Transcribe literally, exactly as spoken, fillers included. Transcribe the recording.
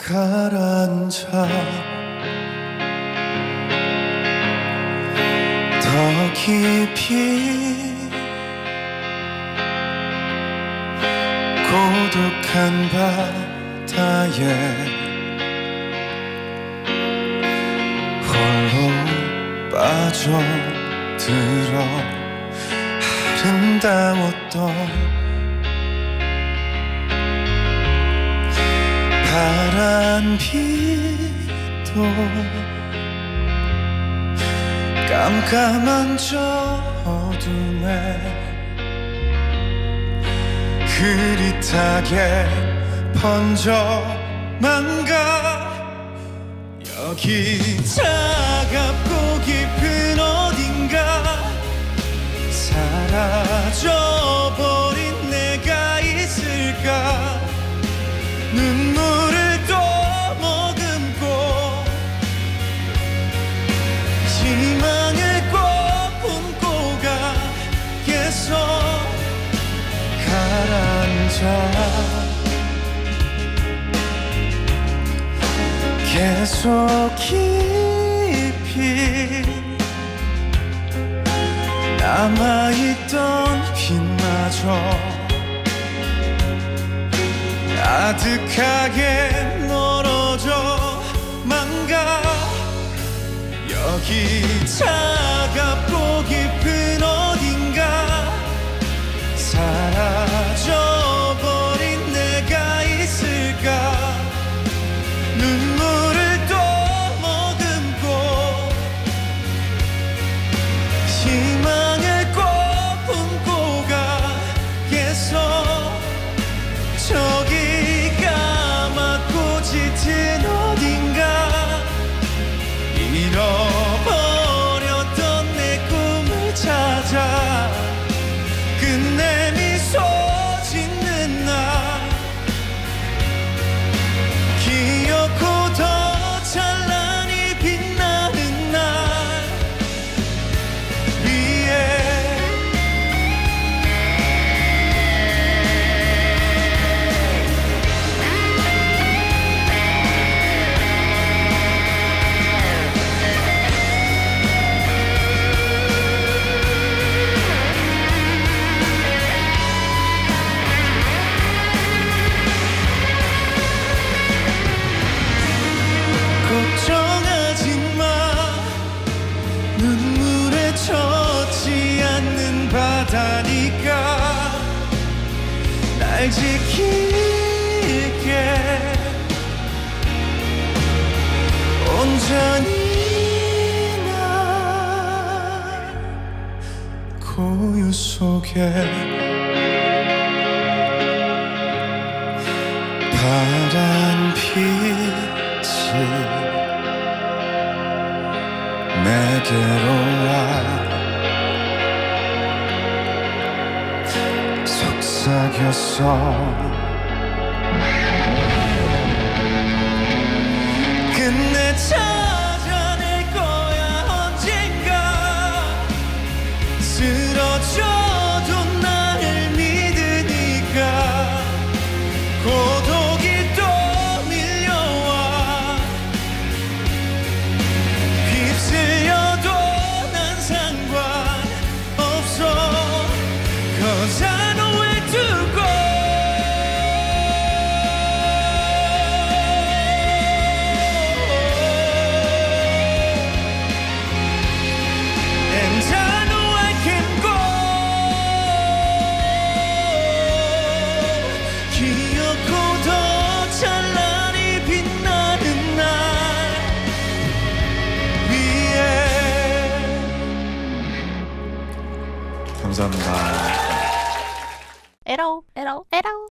가라앉아 더 깊이 고독한 바다에 홀로 빠져들어 아름다웠던 파란 빛도 깜깜한 저 어둠에 흐릿하게 번져만 가 여기 차갑고 깊은 어딘가 사라져버린 내가 있을까 눈물을 또 머금고 희망을 꼭 품고 가겠어 가라앉아 계속 깊이 남아있던 빛마저 아득하게 멀어져만 가 여기 차갑고 깊은 어딘가 사라져버린 내가 있을까 눈물을 또 머금고 희망을 꼭 품고 가겠어 저기 까맣고 짙은 어딘가 잃어버렸던 내 꿈을 찾아 끝내 미소 짓는 날 기억고 더 찬란히 빛나는 날 위에 걱정하지 마 눈물에 젖지 않는 바다니까 날 지킬게 온전히 날 고요 속에 파란 빛이 내게로 와 속삭였어 끝내 찾아낼 거야 언젠가 쓰러져도 나를 믿으니까 고독이 또 밀려와 휩쓸려도 난 상관없어 Cause I know where to go And I know I can go 기억고 더 찬란히 빛나는 날 위에 감사합니다. 에러 에러 에러